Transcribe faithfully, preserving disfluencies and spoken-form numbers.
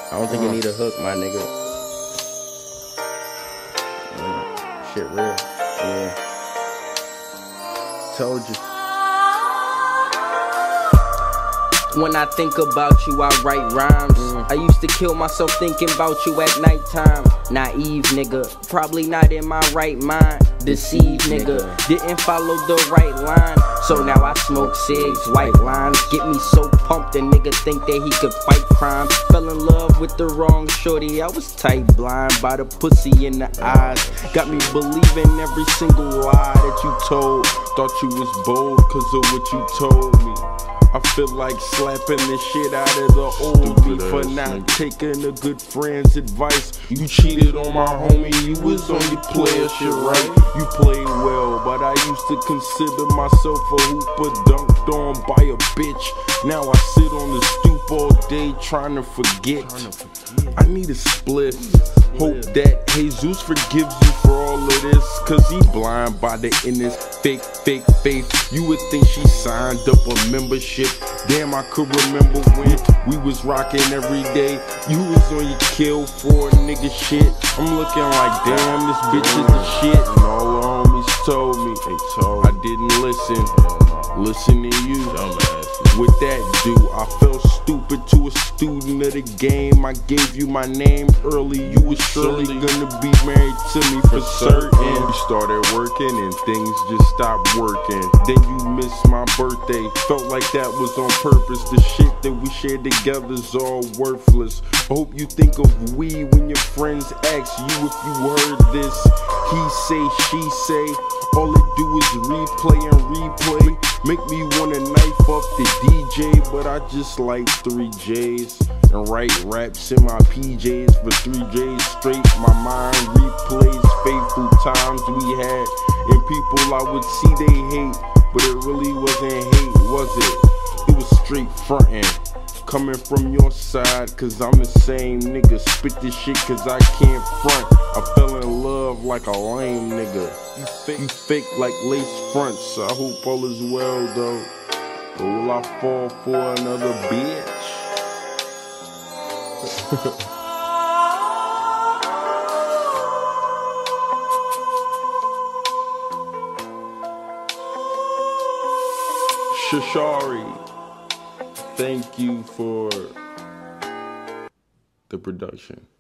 I don't think uh. you need a hook, my nigga. Yeah. Shit real. Yeah. Told you. When I think about you, I write rhymes. Mm. I used to kill myself thinking about you at nighttime. Naive nigga, probably not in my right mind. Deceived nigga, didn't follow the right line. So now I smoke cigs, white lines. Get me so pumped a nigga think that he could fight crime. Fell in love with the wrong shorty, I was tight blind by the pussy in the eyes. Got me believing every single lie that you told. Thought you was bold cause of what you told me. I feel like slapping the shit out of the old me for not taking a good friend's advice. You cheated on my homie, you was on your player shit right. You played well, but I used to consider myself a hooper dunked on by a bitch. Now I sit on the stoop all day trying to forget. I need a spliff. Hope that Jesus forgives you for all of this, cause he blind by the endless fake, fake faith. You would think she signed up a membership. Damn, I could remember when we was rocking every day. You was on your kill for a nigga shit. I'm looking like, damn, this bitch is the shit. And all the homies told me, they told I didn't listen. Listen to you. With that dude, I felt stupid to a student of the game. I gave you my name early. You was surely gonna be married to me for certain. You started working and things just stopped working. Then you missed my birthday. Felt like that was on purpose. The shit that we shared together's all worthless. I hope you think of we when your friends ask you if you heard this. He say, she say, all it do is replay and replay. Make me wanna knife up the D J, but I just like three J's and write raps in my P Js for three J's straight. My mind replays faithful times we had, and people I would see they hate, but it really wasn't hate, was it? It was straight frontin'. Coming from your side, cause I'm the same nigga. Spit this shit cause I can't front. I fell in love like a lame nigga. You fake, you fake like lace fronts. I hope all is well though. Or will I fall for another bitch? Shashari, thank you for the production.